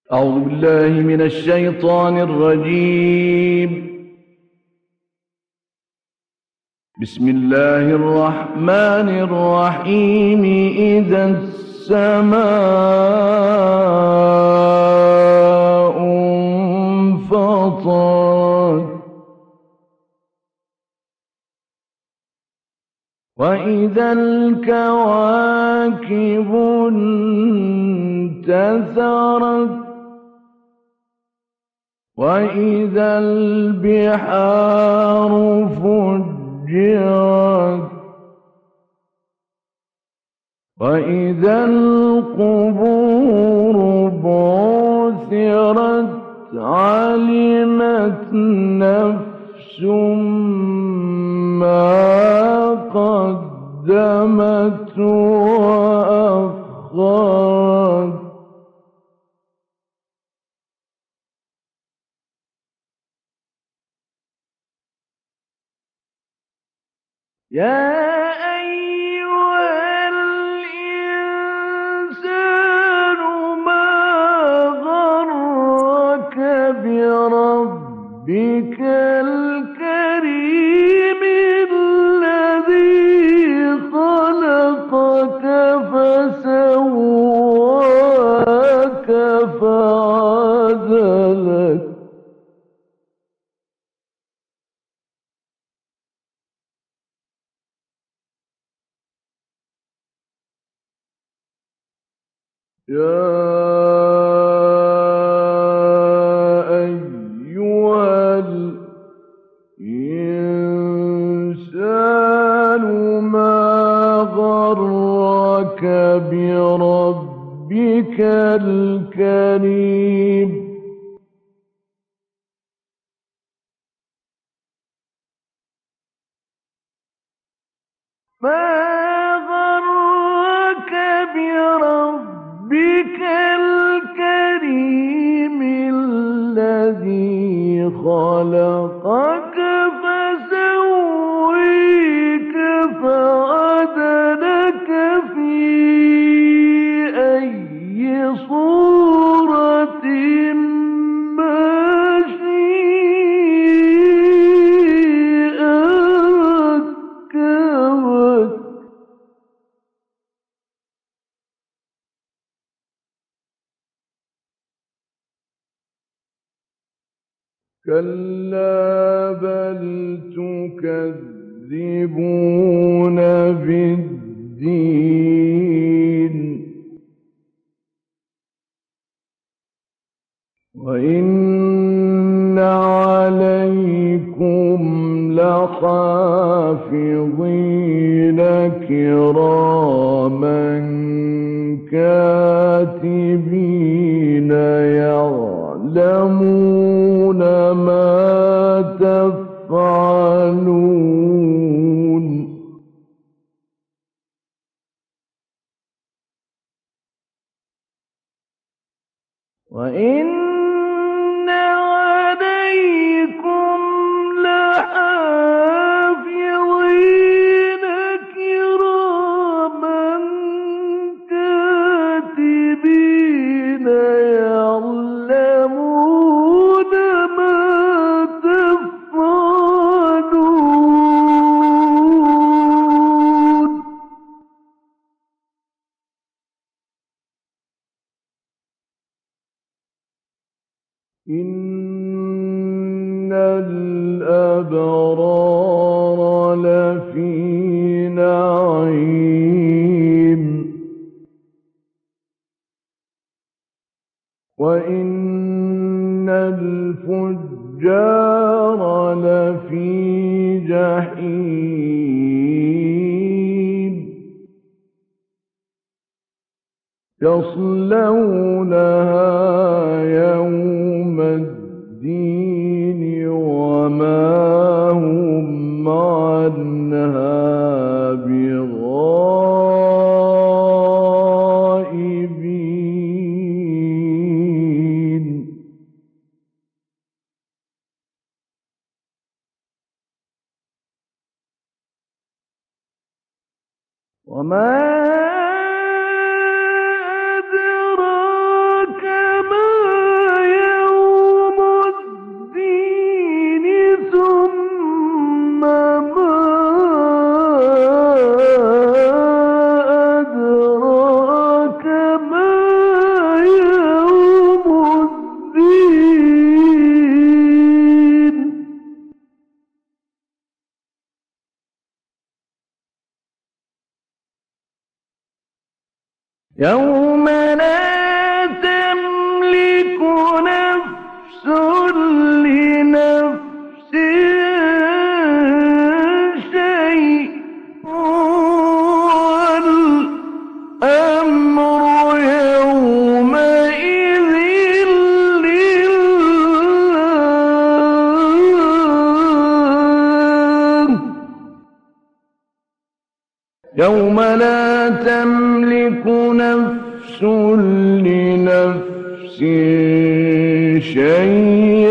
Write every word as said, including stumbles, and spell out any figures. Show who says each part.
Speaker 1: أعوذ بالله من الشيطان الرجيم. بسم الله الرحمن الرحيم. إذا السماء انفطرت وإذا الكواكب انتثرت وإذا البحار فجرت وإذا القبور بعثرت علمت نفس ما قدمت وأخرت. يا أيها الإنسان ما غرك بربك الكريم الذي خلقك فسواك فعدلك يا أيها الإنسان ما غرك بربك الكريم ما غرك بربك الكريم الذي خلقك فسويك فعدلك في أي صورة ما شاء ركبك. كلا بل تكذبون بالدين وإن عليكم لحافظين كراما كاتبين يعلمون ما تفعلون. وإن عليكم لحافظين كراما كاتبين يعلمون ما تفعلون. إن الأبرار لفي نعيم وإن الفجار لفي جحيم يصلونها يوم الدين وما هم عنها بغائبين. وما أدراك ما يوم لا تملك نفس لنفس شيء والأمر يومئذ لله. يوم لا تملك نفس لنفس شيئا